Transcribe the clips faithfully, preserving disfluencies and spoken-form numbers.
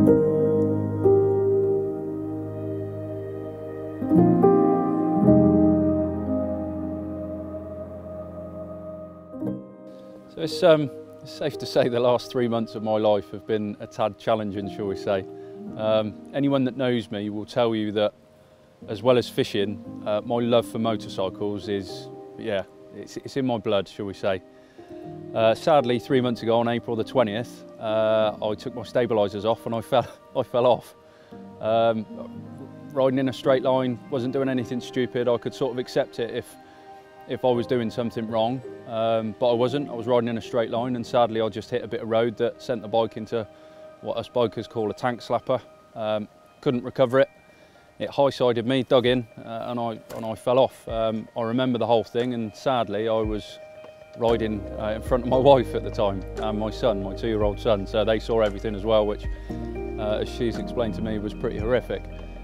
So it's, um, it's safe to say the last three months of my life have been a tad challenging, shall we say. Um, anyone that knows me will tell you that, as well as fishing, uh, my love for motorcycles is, yeah, it's, it's in my blood, shall we say. Uh, sadly, three months ago on April the twentieth, uh, I took my stabilisers off and I fell, I fell off. Um, riding in a straight line, wasn't doing anything stupid. I could sort of accept it if, if I was doing something wrong, um, but I wasn't. I was riding in a straight line and sadly I just hit a bit of road that sent the bike into what us bikers call a tank slapper. Um, couldn't recover it. It high-sided me, dug in, uh, and, I, and I fell off. Um, I remember the whole thing, and sadly I was riding uh, in front of my wife at the time and my son, my two-year-old son, so they saw everything as well, which, uh, as she's explained to me, was pretty horrific.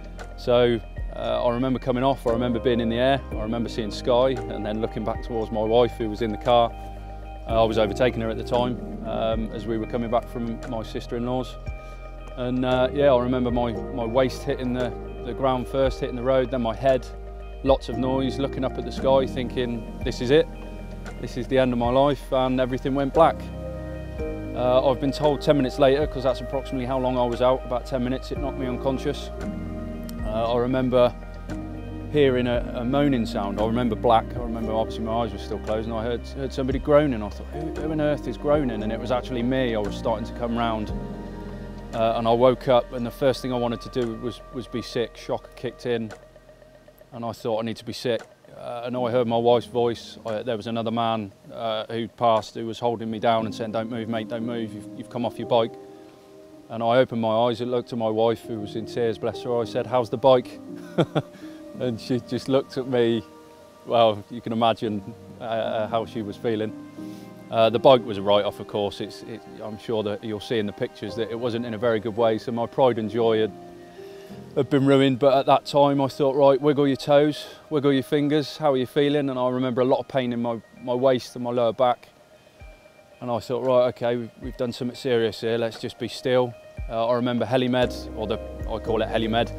So uh, I remember coming off, I remember being in the air, I remember seeing sky, and then looking back towards my wife who was in the car. Uh, I was overtaking her at the time um, as we were coming back from my sister-in-law's. And uh, yeah, I remember my, my waist hitting the, the ground first, hitting the road, then my head, lots of noise, looking up at the sky thinking, this is it, this is the end of my life, and everything went black. Uh, I've been told ten minutes later, because that's approximately how long I was out, about ten minutes, it knocked me unconscious. Uh, I remember hearing a, a moaning sound. I remember black. I remember obviously my eyes were still closed and I heard, heard somebody groaning. I thought, who, who on earth is groaning? And it was actually me. I was starting to come round uh, and I woke up and the first thing I wanted to do was, was be sick. Shock kicked in and I thought I need to be sick. Uh, and I heard my wife's voice. I, there was another man uh, who'd passed who was holding me down and saying, don't move mate, don't move, you've, you've come off your bike. And I opened my eyes and looked at my wife who was in tears, bless her. I said, how's the bike? And she just looked at me. Well, you can imagine uh, how she was feeling. Uh, the bike was a write-off, of course. It's, it, I'm sure that you'll see in the pictures that it wasn't in a very good way. So my pride and joy had, had been ruined. But at that time I thought, right, wiggle your toes, wiggle your fingers. How are you feeling? And I remember a lot of pain in my, my waist and my lower back. And I thought, right, okay, we've, we've done something serious here. Let's just be still. Uh, I remember helimed, or the, I call it helimed.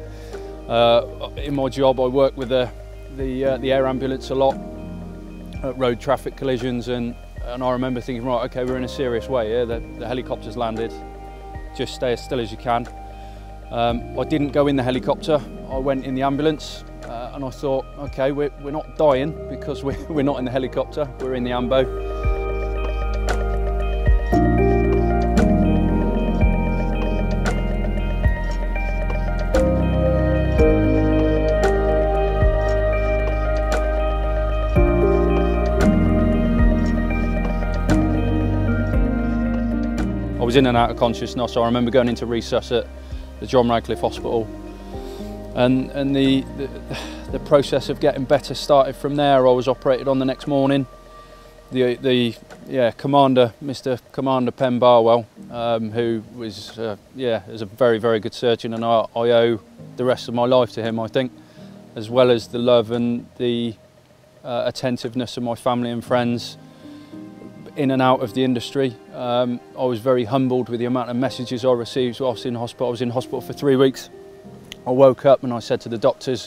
Uh, in my job, I work with the, the, uh, the air ambulance a lot, at road traffic collisions, and, and I remember thinking, right, okay, we're in a serious way here. The, the helicopter's landed, just stay as still as you can. Um, I didn't go in the helicopter, I went in the ambulance, uh, and I thought, okay, we're, we're not dying because we're, we're not in the helicopter, we're in the ambo. I was in and out of consciousness. I remember going into resus at the John Radcliffe Hospital, and and the, the the process of getting better started from there. I was operated on the next morning. The the yeah commander, Mister Commander Penn Barwell, um, who was uh, yeah is a very very good surgeon, and I, I owe the rest of my life to him, I think, as well as the love and the uh, attentiveness of my family and friends in and out of the industry. Um, I was very humbled with the amount of messages I received whilst in hospital. I was in hospital for three weeks. I woke up and I said to the doctors,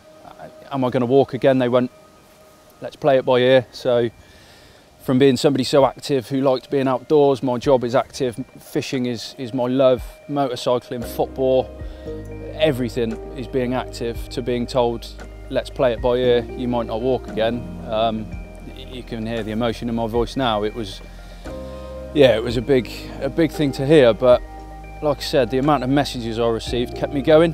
am I going to walk again? They went, let's play it by ear. So from being somebody so active who liked being outdoors, my job is active, fishing is, is my love, motorcycling, football, everything is being active, to being told, let's play it by ear, you might not walk again. Um, you can hear the emotion in my voice now. It was, yeah, it was a big, a big thing to hear, but like I said, the amount of messages I received kept me going,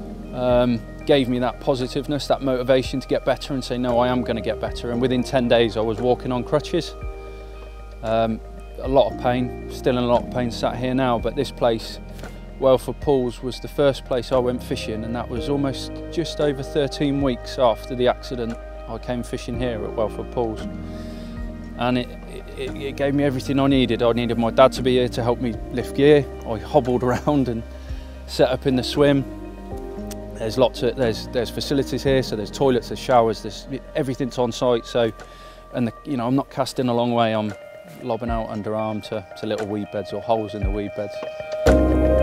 um, gave me that positiveness, that motivation to get better and say, no, I am going to get better. And within ten days, I was walking on crutches. Um, a lot of pain, still in a lot of pain sat here now, but this place, Whelford Pools, was the first place I went fishing, and that was almost just over thirteen weeks after the accident. I came fishing here at Whelford Pools, and it, it, it gave me everything I needed. I needed my dad to be here to help me lift gear. I hobbled around and set up in the swim. There's lots of, there's, there's facilities here, so there's toilets, there's showers, there's, everything's on site. So, and the, you know, I'm not casting a long way, I'm lobbing out underarm to, to little weed beds or holes in the weed beds.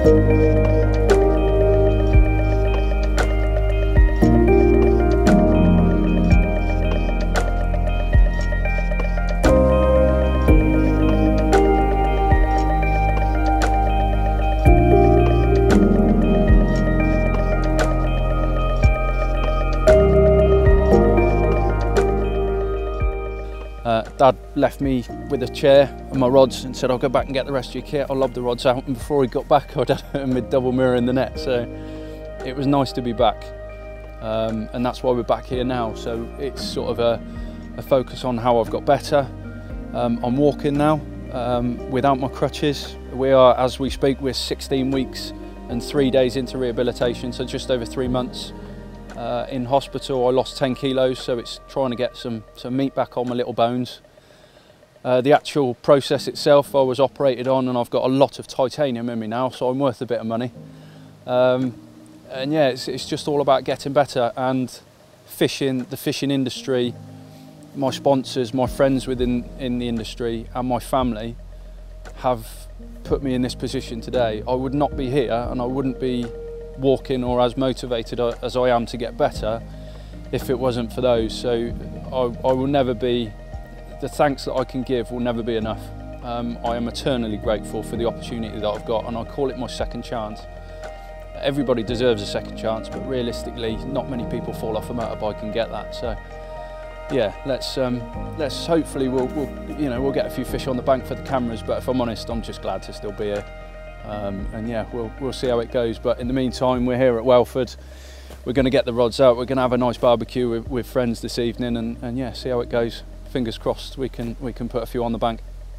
Uh, Dad left me with a chair and my rods and said, I'll go back and get the rest of your kit, I'll lob the rods out. And before he got back, I'd had a mid-double mirror in the net, so it was nice to be back. Um, and that's why we're back here now. So it's sort of a, a focus on how I've got better. Um, I'm walking now um, without my crutches. We are, as we speak, we're sixteen weeks and three days into rehabilitation, so just over three months. Uh, in hospital, I lost ten kilos, so it's trying to get some, some meat back on my little bones. Uh, the actual process itself, I was operated on, and I've got a lot of titanium in me now, so I'm worth a bit of money. Um, and yeah, it's, it's just all about getting better, and fishing, the fishing industry, my sponsors, my friends within in the industry, and my family have put me in this position today. I would not be here, and I wouldn't be walking or as motivated as I am to get better if it wasn't for those. So I, I will never be, the thanks that I can give will never be enough. Um, I am eternally grateful for the opportunity that I've got, and I call it my second chance. Everybody deserves a second chance, but realistically not many people fall off a motorbike and get that. So yeah, let's um, let's hopefully we'll, we'll you know we'll get a few fish on the bank for the cameras, but if I'm honest, I'm just glad to still be here. Um, and yeah, we'll, we'll see how it goes. But in the meantime, we're here at Whelford. We're going to get the rods out. We're going to have a nice barbecue with, with friends this evening, and, and yeah, see how it goes. Fingers crossed we can, we can put a few on the bank.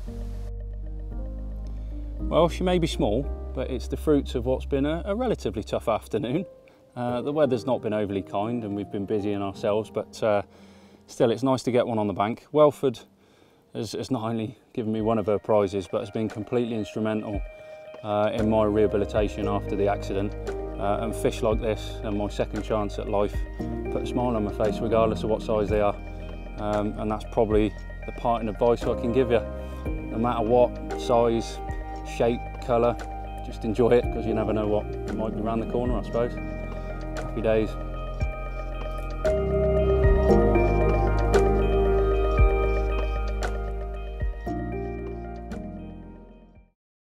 Well, she may be small, but it's the fruits of what's been a, a relatively tough afternoon. Uh, the weather's not been overly kind, and we've been busy in ourselves, but uh, still, it's nice to get one on the bank. Whelford has, has not only given me one of her prizes, but has been completely instrumental Uh, in my rehabilitation after the accident, uh, and fish like this and my second chance at life put a smile on my face regardless of what size they are, um, and that's probably the parting advice I can give you. No matter what size, shape, colour, just enjoy it, because you never know what might be around the corner, I suppose. Happy days.